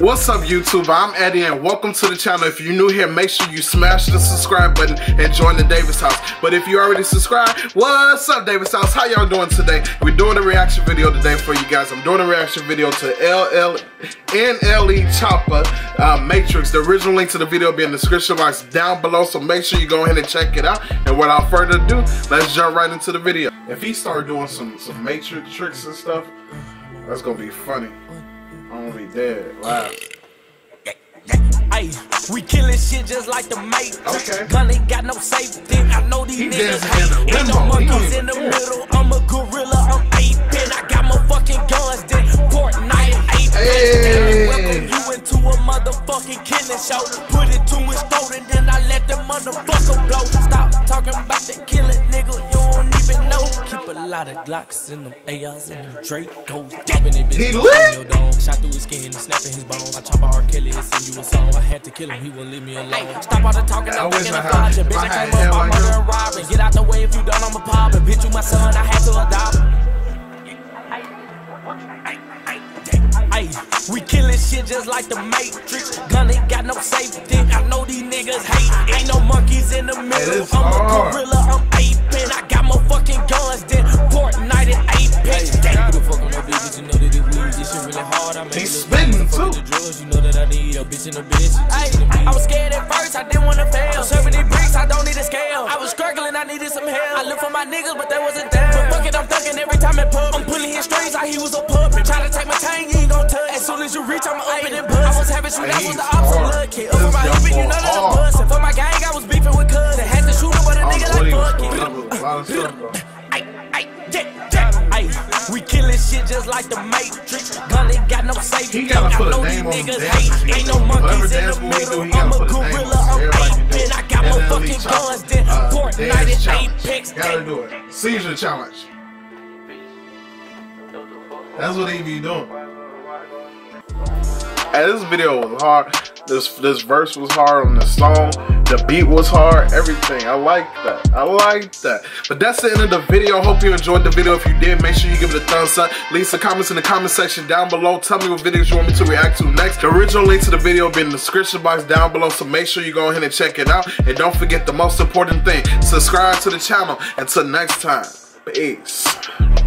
What's up, YouTube? I'm Eddie and welcome to the channel. If you're new here, make sure you smash the subscribe button and join the Davis House. But if you already subscribed, what's up, Davis House? How y'all doing today? We're doing a reaction video today for you guys. I'm doing a reaction video to NLE Choppa Matrix. The original link to the video will be in the description box down below, so make sure you go ahead and check it out. And without further ado, let's jump right into the video. If he started doing some Matrix tricks and stuff, that's gonna be funny. I'm gonna be dead. Wow. Ay, we killing shit just like the Matrix. Okay. Gun ain't got no safety. I know these niggas hate. Ain't no monkeys in the middle. I'm a gorilla. I'm aping. I got more fucking guns than Fortnite and aping. Hey. Welcome you into a motherfucking killing show. Put it to his throat and then I let the motherfucker blow. Stop talking about the killing, nigga. You don't even know. Keep a lot of Glocks in them ARs and them Dracos. He lit. Shot through his skin and snapping his bones. I chop R. Kelly and send you a song. I had to kill him, he wouldn't leave me alone. Stop all the talking, I'm thinking of dodging. Bitch, I came up by murder and robbing. Get out the way if you done, I'm a pop. And bitch, you my son, I had to adopt him. Ay, we killing shit just like the Matrix. Gun ain't got no safety. I know these niggas hate. Ain't no monkeys in the middle. I'm a gorilla, I'm aping. I got more fucking guns than Fortnite and Apex. Who the fuck on that bitch? You know that it weird. This shit really hard. I He's spitting too. The drugs, you know that I need a bitch in a bitch. Ay, I was scared at first, I didn't wanna fail. Serving these bricks, I don't need a scale. I was struggling, I needed some help. I looked for my niggas, but they wasn't there. But fuck it, I'm thugging every time it pub. I'm pulling his strings like he was a puppet. Try to take my chain, you ain't gon' touch. As soon as you reach, I'ma open and bust. I was having shoot, that was the ops of lucky. Up for my hippie, you know that I'm bustin'. For my gang, I was beefing with cuz. They had to shoot him, but a nigga like fuck it. Ay, we killing shit just like the Matrix. Gun ain't got no safety. He gotta put a name on niggas the hate. Ain't no monkeys in the middle. I'm a gorilla, I'm aping. I got more fucking guns than Fortnite and Apex. Gotta do it. Seizure challenge. That's what he be doing. Hey, this video was hard. This verse was hard on the song. The beat was hard. Everything. I like that. I like that. But that's the end of the video. Hope you enjoyed the video. If you did, make sure you give it a thumbs up. Leave some comments in the comment section down below. Tell me what videos you want me to react to next. The original link to the video will be in the description box down below. So make sure you go ahead and check it out. And don't forget the most important thing. Subscribe to the channel. Until next time. Peace.